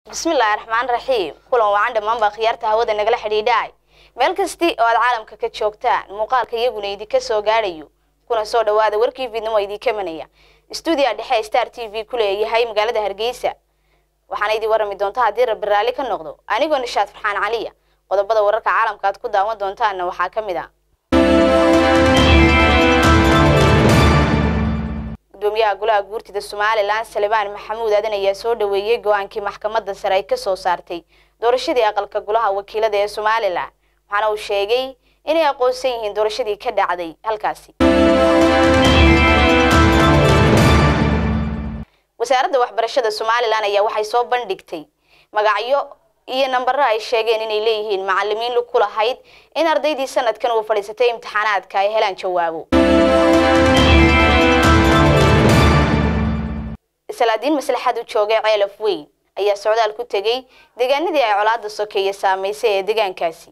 بسم الله الرحمن الرحيم كلهم وعند منبع خيارته هودا نقل حديداي meel kasti oo aad caalamka ka joogtaan muuqaalka iyaguna idin ka soo gaarayo kuna soo dhawaada warkii fiidnimo idin ka manaya studio dhexe Star TV kuleeyahay magaalada Hargeysa waxaan idin warami doontaa hadii Rabbi raali ka noqdo anigoo Nishaad Farxaan Caliya qodobada wararka caalamka aad ku daawan doontaan waxa kamid ah gudoomiyaha golaha guurtida Soomaaliland Salebaan Maxamuud Aadan ayaa soo dhaweeyay go'aankii maxkamadda sare ay ka soo saartay doorashadii aqalka golaha wakiilada ee Soomaaliland waxaana uu sheegay inay aqoonsan yihiin doorashadii ka dhacday halkaasi wasaaradda waxbarashada Soomaaliland ayaa waxay soo bandhigtay magacyo iyo nambaro ay sheegeen inay leeyihiin macallimiin lu ku lahayd in ardaydii sanadkan uu fadhiisatay imtixaanaadka ay helaan jawaabo salaadiin maslaxad u joogay ceelaf weyn ayaa socdaal ku tagay deegaanadii ay colaadda sokeeye saameysay ee deegaankaasi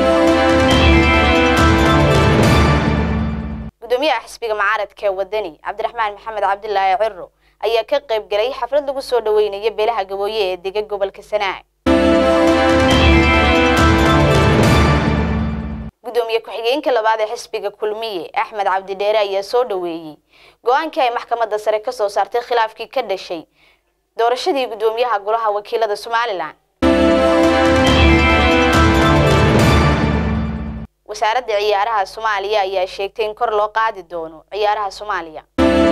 gudoomiyaha xisbiga mucaaradka wadani Cabdiraxmaan Maxamed Cabdilaahi Cirro ayaa ka qayb galay xaflad lagu soo dhaweynay beelaha Gabooye ee deegaanka gobolka Sanaag gudoomiye ku-xigeenka labaad ee xisbiga Kulmiye Axmed Cabdi Dheere ayaa soo dhaweeyay go'aankii ay maxkamadda sare ka soo saartay khilaafkii ka dhashay doorashadii gudoomiyaha golaha wakiilada Soomaaliland wasaaradda ciyaaraha Soomaaliya ayaa sheegtay in kor loo qaadi doono ciyaaraha Soomaaliya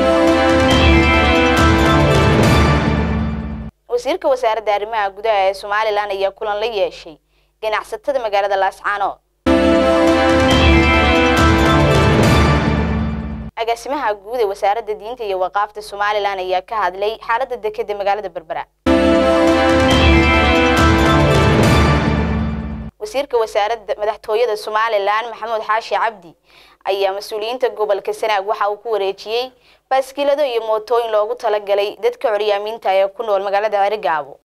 wasiirka wasaaradda arrimaha gudaha ee Soomaaliland ayaa kulan la yeeshay ganacsatada magaalada Laascaanood agaasimaha guud ee wasaaradda diinta iyo waqaafta Soomaaliland ayaa ka hadlay xaaladda dekedda magaalada Berbera wasiirka wasaaradda madaxtooyada Soomaaliland Maxamuud Xaashi Cabdi ayaa mas'uuliyiinta gobolka Sanaag waxa uu ku wareejiyay baaskiilado iyo mootooyin loogu talagalay dadka curyaamiinta ee ku nool magaalada Cerigabo